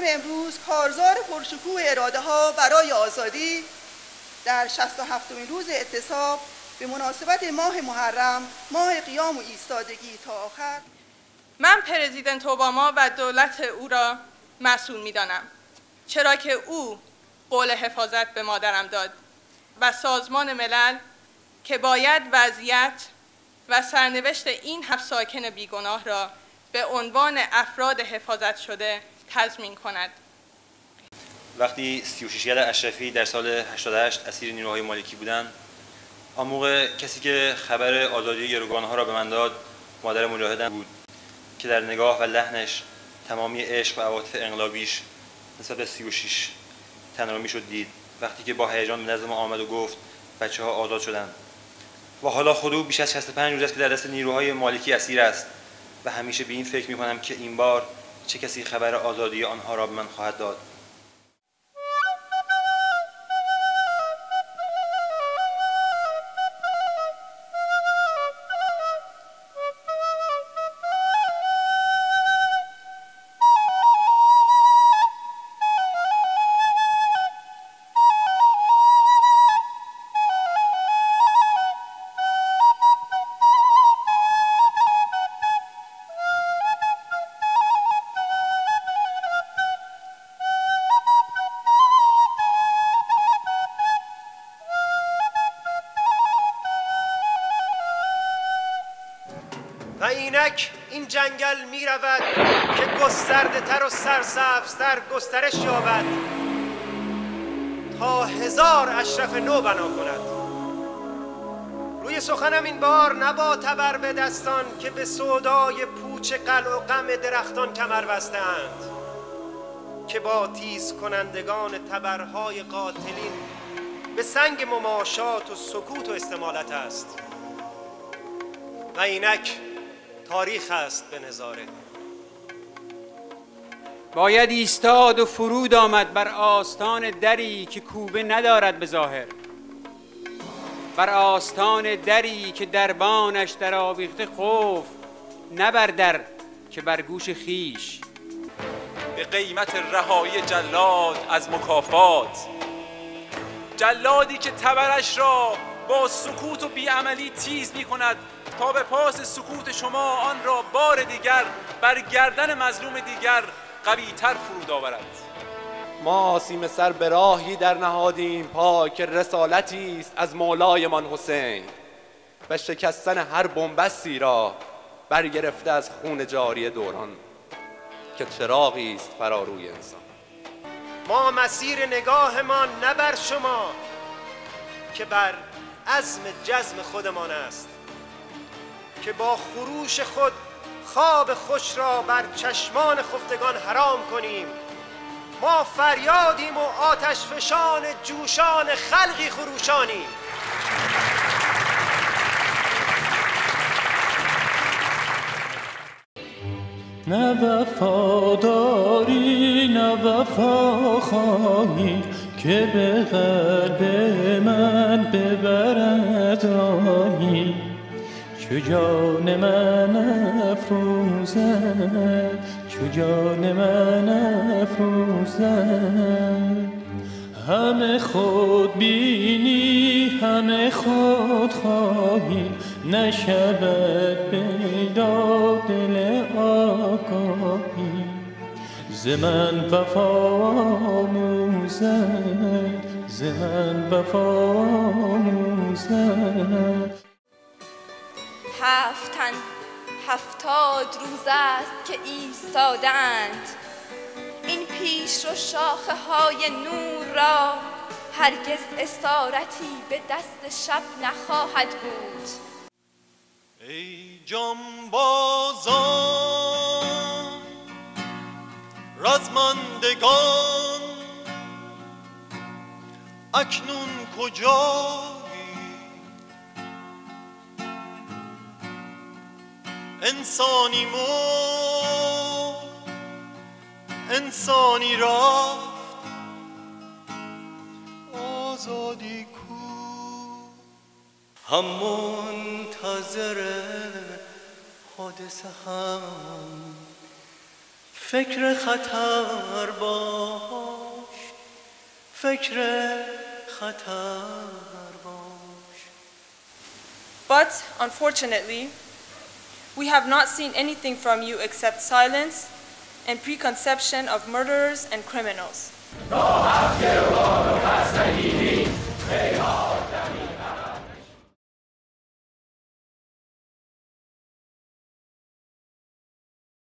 امروز کارزار پرشکوه اراده ها برای آزادی در 67مین روز اعتصاب به مناسبت ماه محرم، ماه قیام و ایستادگی تا آخر، من پرزیدنت اوباما و دولت او را مسئول می‌دانم، چرا که او قول حفاظت به مادرم داد و سازمان ملل که باید وضعیت و سرنوشت این 7 ساکن بیگناه را به عنوان افراد حفاظت شده تضمین کند. وقتی 36 ید اشرفی در سال 88 اسیر نیروهای مالکی بودند، آن موقع کسی که خبر آزادی گروگانها را به من داد مادر مجاهدم بود که در نگاه و لحنش تمامی عشق و عواطف انقلابیش نسبت به 36 تنها میشد دید وقتی که با هیجان به نزد ما آمد و گفت بچه‌ها آزاد شدند. و حالا خودو بیش از 65 روز است که در دست نیروهای مالکی اسیر است و همیشه به این فکر می‌کنم که این بار چه کسی خبر آزادی آنها را به من خواهد داد. و اینک این جنگل می رود که گسترده تر و سرسبزتر گسترش یابد تا 1000 اشرف نو بنا کند. روی سخنم این بار نه با تبر به دستان که به سودای پوچ قلع و غم درختان کمر بسته‌اند، که با تیز کنندگان تبرهای قاتلین به سنگ مماشات و سکوت و استمالت است. و اینک تاریخ است به نظاره. باید ایستاد و فرود آمد بر آستان دری که کوبه ندارد به ظاهر، بر آستان دری که دربانش در آویخته خوف، نه بر در که بر گوش خیش. به قیمت رهایی جلاد از مکافات، جلادی که تبرش را با سکوت و بیعملی تیز می کند تا به پاس سکوت شما آن را بار دیگر بر گردن مظلوم دیگر قوی‌تر فرود آورد. ما سیم سر به راهی در نهادیم پا که رسالتی است از مولایمان حسین و شکستن هر بنبستی را برگرفته از خون جاری دوران که چراغی است فراروی انسان. ما مسیر نگاهمان نه بر شما که بر عزم جزم خودمان است که با خروش خود خواب خوش را بر چشمان خفتگان حرام کنیم. ما فریادیم و آتش فشان جوشان خلقی خروشانیم. نه وفاداری نه وفا خواهی که به قلب من ببرد راهی، چو جان من افروزد چو جان من افروزد. همه خود بینی همه خود خواهی، نشود پیدا دل آگاهی. ز من وفا آموزد ز من وفا آموزد. 70 روز است که ایستادند، این پیش رو شاخه های نور را هرگز اسارتی به دست شب نخواهد بود. ای جانبازان رزمندگان اکنون کجایی؟ انسانی مرد انسانی رفت، آزادی کو؟ هم منتظر حادثه هم فکر خطر باش، فکر خطر باش. But unfortunately, we have not seen anything from you except silence and preconception of murderers and criminals.